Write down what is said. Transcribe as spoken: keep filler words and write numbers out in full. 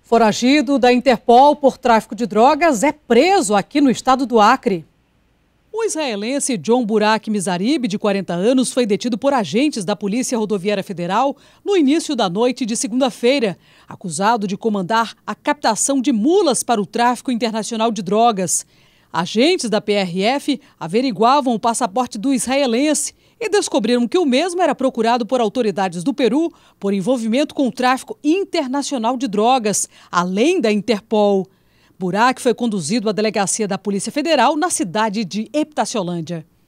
Foragido da Interpol por tráfico de drogas é preso aqui no estado do Acre. O israelense John Burak Mizarib, de quarenta anos, foi detido por agentes da Polícia Rodoviária Federal no início da noite de segunda-feira, acusado de comandar a captação de mulas para o tráfico internacional de drogas. Agentes da P R F averiguavam o passaporte do israelense e descobriram que o mesmo era procurado por autoridades do Peru por envolvimento com o tráfico internacional de drogas, além da Interpol. Burak foi conduzido à delegacia da Polícia Federal na cidade de Epitaciolândia.